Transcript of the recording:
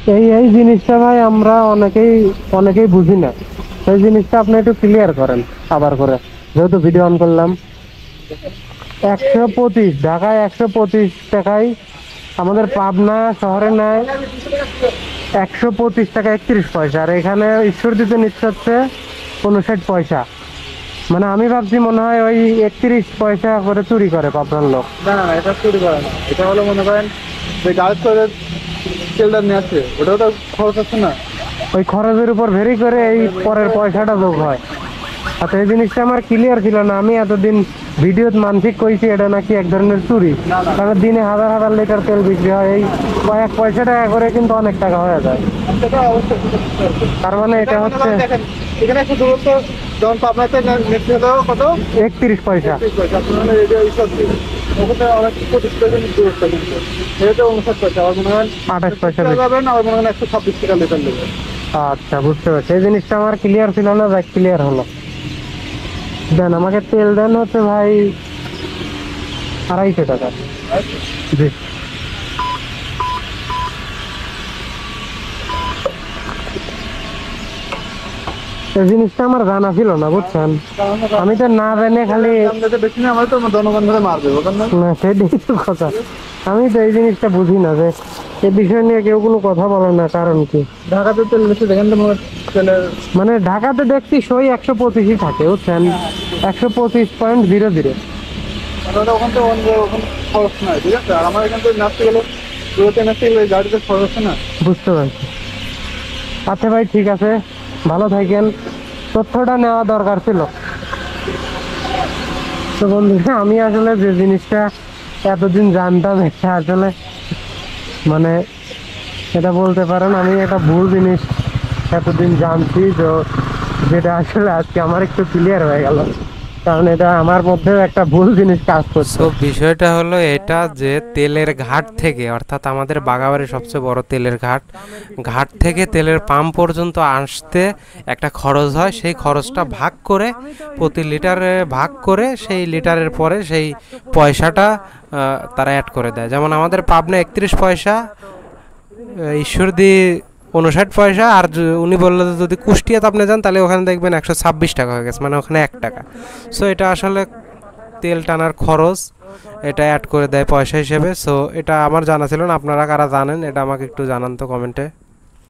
এই জিনিসটা ভাই আমরা অনেকেই বুঝি না। সেই জিনিসটা আপনি একটু ক্লিয়ার করেন আবার করে, যেহেতু ভিডিও অন করলাম। 125 ঢাকায় 125 টাকায়, আমাদের পাবনা শহরে নেয় 125 টাকা 31 পয়সা, আর এখানে ঈশ্বরদীতে নিচ্ছে হচ্ছে 59 পয়সা। মানে আমি ভাবছি মনে হয় ওই 31 পয়সা করে চুরি করে পাবনার লোক। না না, এটা চুরি করে না, এটা হলো মনে করেন যে গাড়ি করে তেলটা নিয়ে আসছে, ওটাও তো খরচ আছে না। ওই খরচের উপর ভেরি করে এই পরের পয়সাটা যোগ হয়। আচ্ছা, এই জিনিসটা আমার ক্লিয়ার ছিল না। আমি এতদিন ভিডিওত মানসিক কইছি এটা নাকি এক ধরনের চুরি, কারণ দিনে হাজার হাজার লিটার তেল বিক্রি হয়, এই কয়েক পয়সা টাকা করে কিন্তু অনেক টাকা হয়ে যায়। সেটা অবশ্যই। তার মানে এটা মনে হচ্ছে করেন দেখেন, এখানে একটু দূরত্ব, যেমন পাবনাতে নেটে হলো কত, 31 পয়সা। 30 পয়সা। আপনার মানে এই যে এইসব দিন ওখানে অনেক 25 পয়সা দূরত্ব, কিন্তু এটা 59 পয়সা। আবার মনে হয় 28 পয়সা যাবেন, আবার মনে হয় 126 টাকা লিটার নেবে। আচ্ছা, বুঝতে পারছি। এই জিনিসটা আমার ক্লিয়ার ছিল না, যাক ক্লিয়ার হলো। দেন আমাকে তেল দেন হচ্ছে ভাই 250 টাকা। জি। এই জিনিসটা আমার জানা ছিল না, বুঝছেন। আমি তো না জানে খালি বেশি না, আমার তো জনগণ ধরে মার দেবো, কারণ না, সেটাই তো কথা। আমি তো এই জিনিসটা বুঝি না যে এই বিষয় নিয়ে কেউ কোনো কথা বলে না, কারণ কি। ঢাকাতে তেল বেশি দেখেন তো, তেলের মানে ঢাকাতে দেখছি সই 125ই থাকে, বুঝছেন, 125.00। ওখান থেকে ওখানে খরচ নাই, ঠিক আছে। আর আমার এখান থেকে নাচতে গেলে দূরতে নাচতে গেলে গাড়িতে খরচ আছে না। বুঝতে পারছি। আচ্ছা ভাই, ঠিক আছে, ভালো থাকেন। তথ্যটা নেওয়া দরকার ছিল। তো বন্ধুরা, আমি আসলে যে জিনিসটা এতদিন জানতাম, এটা আসলে মানে এটা বলতে পারেন আমি একটা ভুল জিনিস এতদিন জানছি, তো যেটা আসলে আজকে আমার একটু ক্লিয়ার হয়ে গেল, কারণ এটা আমার মধ্যে একটা ভুল জিনিস কাজ করছে। সো বিষয়টা হলো এটা যে তেলের ঘাট থেকে, অর্থাৎ আমাদের বাগাবাড়ির সবচেয়ে বড় তেলের ঘাট থেকে তেলের পাম্প পর্যন্ত আসতে একটা খরচ হয়। সেই খরচটা ভাগ করে, প্রতি লিটারে ভাগ করে, সেই লিটারের পরে সেই পয়সাটা তারা অ্যাড করে দেয়। যেমন আমাদের পাবনা 31 পয়সা, ঈশ্বরদী 59 পয়সা, আর উনি বললো যদি কুষ্টিয়াতে আপনি যান তাহলে ওখানে দেখবেন 126 টাকা হয়ে গেছে, মানে ওখানে 1 টাকা। সো এটা আসলে তেল টানার খরচ, এটা অ্যাড করে দেয় পয়সা হিসেবে। সো এটা আমার জানা ছিল না, আপনারা কারা জানেন এটা আমাকে একটু জানান তো কমেন্টে।